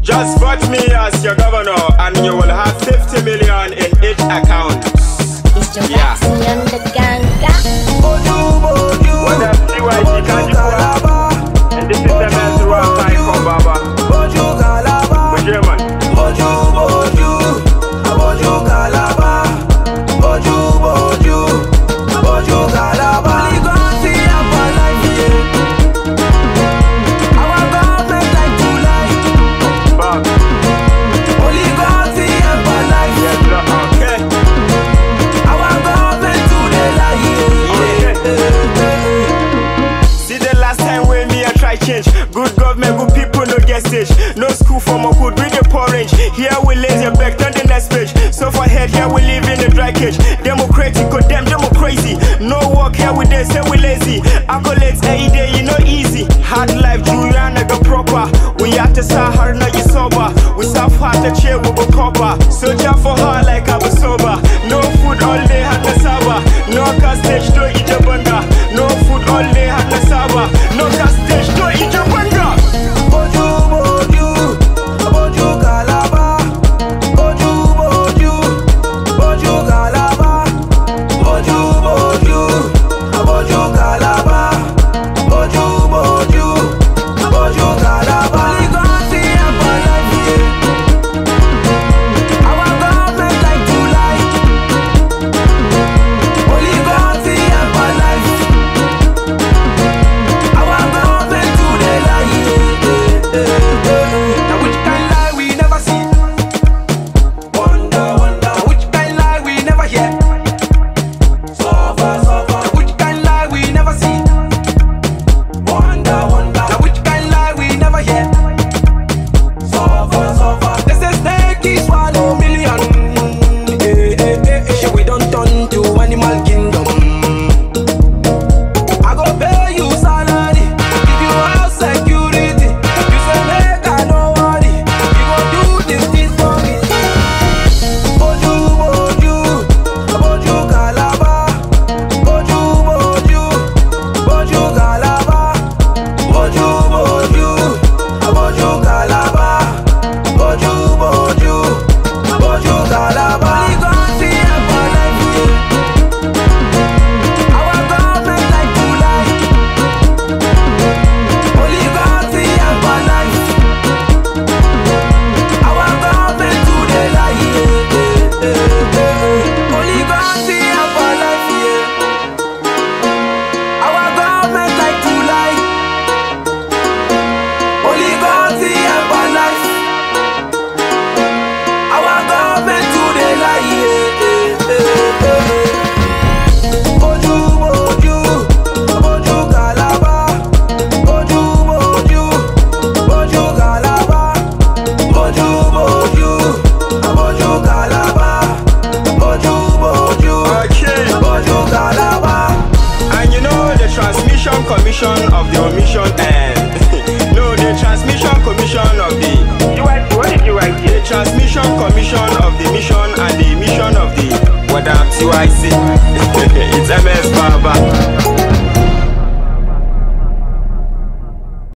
Just vote me as your governor and you will have 50 million in each account. Yeah. What up, CYG Kanji? And this is the man through our time from Baba. German. Change. Good government, good people, no get stage. No school for my good, read the porridge. Here we lazy back, turn the next page. So for head, here we live in a dry cage. Democratic, go damn democracy. No work here we there, say we lazy. Accolades every day, you know easy. Hard life, Juliana go proper. We have to start hard, now you sober. We start hard to chill, we go copper. Soldier for her like I was sober. No food all day, had no saba. No car stage, no eat a bunda. No food all day, had no saba. No car stage, no eat a bunda. Commission of the omission and no, the transmission commission of the UIC. What did you write here? The transmission commission of the mission and the mission of the what up UIC.